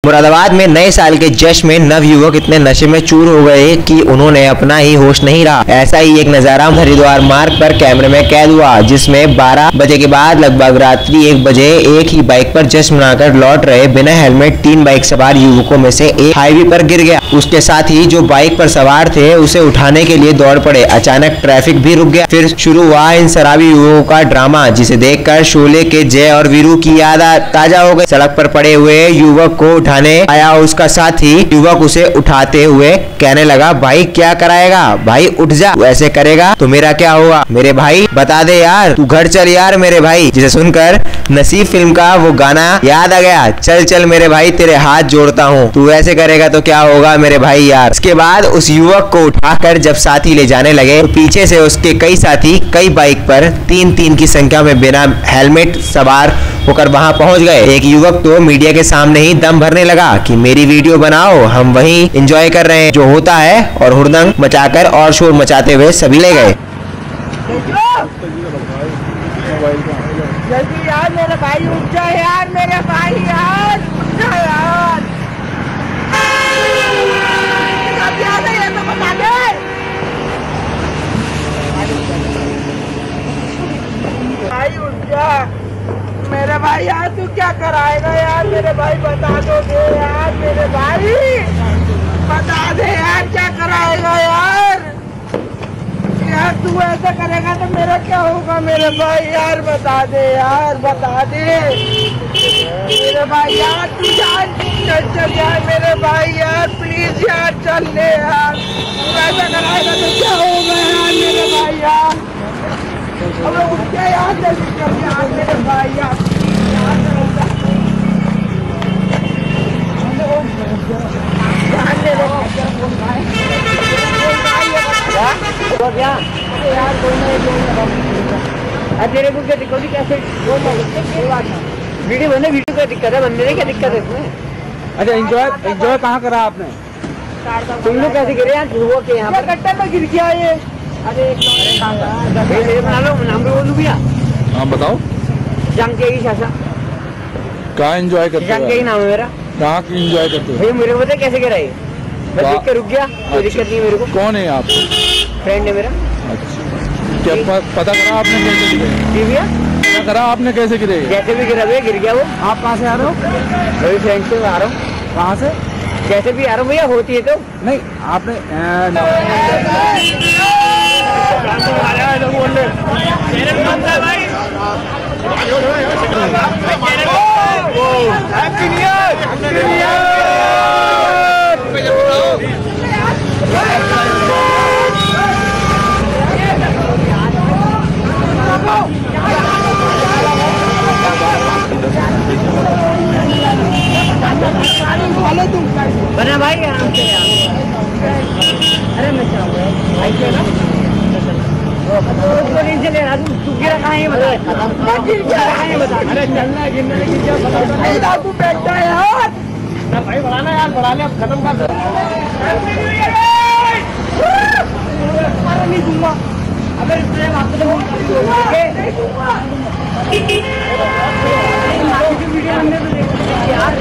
मुरादाबाद में नए साल के जश्न में नवयुवक इतने नशे में चूर हो गए कि उन्होंने अपना ही होश नहीं रहा। ऐसा ही एक नजारा हरिद्वार मार्ग पर कैमरे में कैद हुआ, जिसमें 12 बजे के बाद लगभग रात्रि 1 बजे एक ही बाइक पर जश्न मनाकर लौट रहे बिना हेलमेट 3 बाइक सवार युवकों में से एक हाईवे पर गिर गया। उसके साथ ही जो बाइक पर सवार थे उसे उठाने के लिए दौड़ पड़े। अचानक ट्रैफिक भी रुक गया। फिर शुरू हुआ इन शराबी युवकों का ड्रामा, जिसे देखकर शोले के जय और वीरू की याद ताजा हो गई। सड़क पर पड़े हुए युवक को उठाने आया उसका साथी। युवक उसे उठाते हुए कहने लगा, भाई क्या कराएगा, भाई उठ जा, ऐसे करेगा तो मेरा क्या होगा, मेरे भाई बता दे यार, तू घर चल यार मेरे भाई। जिसे सुनकर नसीब फिल्म का वो गाना याद आ गया, चल चल मेरे भाई तेरे हाथ जोड़ता हूँ, तू ऐसे करेगा तो क्या होगा मेरे भाई यार। इसके बाद उस युवक को उठाकर जब साथी ले जाने लगे तो पीछे से उसके कई साथी कई बाइक पर 3-3 की संख्या में बिना हेलमेट सवार होकर वहां पहुंच गए। एक युवक तो मीडिया के सामने ही दम भरने लगा कि मेरी वीडियो बनाओ, हम वहीं एंजॉय कर रहे हैं जो होता है, और हुड़दंग मचाकर और शोर मचाते हुए सभी ले गए। जल्दी यार मेरे भाई उठ जा यार, मेरे भाई यार उठ जा यार, ये तो बता दे भाई उठ जा मेरे भाई यार, तू क्या कराएगा यार मेरे भाई, बता दोगे यार मेरे भाई, बता दे यार क्या कराएगा यार, यार तू ऐसा करेगा तो मेरा क्या होगा मेरे भाई यार, बता दे यार, बता दे मेरे भाई यार, तू यार चल यार मेरे भाई यार, प्लीज यार चल ले यार, तू ऐसा कराएगा तो क्या होगा यार मेरे भाई यार, अब उठ के यार जल्दी कर यार मेरे भाई यार, तेरे को क्या दिक्कत, कैसे वीडियो बनने, वीडियो क्या दिक्कत है बनने में, क्या दिक्कत है इसमें? अच्छा एंजॉय कहाँ करा आपने? तुम लोग कैसे गिरे यार, हुआ क्या यहाँ पर? गड्ढे में गिर गया ये। अरे बना लो, नाम भी बोलूँ भैया। हाँ बताओ। जंग के ही शासा कहाँ एंजॉय करते हो? जंग के ही नाम है मेरा। कहाँ की एंजॉय करते हो? भैया मेरे को पता कैसे गिरा ये, मैं देख के रुक गया, कोई दिक्कत नहीं मेरे को। कौन है आप? फ्रेंड है मेरा। अच्छा क्या पता करा आपने कैसे गिरे? जी भैया पता करा आपने कैसे गिरे? जैसे भी गिरा भैया गिर गया वो। आप कहाँ से आ रहे हो? वही फ्रेंड से आ रहा हूँ। कहाँ से? जैसे भी आ रहा हूँ भैया, होती है तो नहीं आपने बना भाई आराम से यार। अरे मैं भाई से ना चले यार, तू गिरा कहाँ है बता, अरे चलना गिरने लगी क्या बता, तू बैठा यार भाई, बढ़ाना यार, बढ़ा ले अब खत्म कर दो, नहीं दूंगा अगर वीडियो बनने तो देख यार,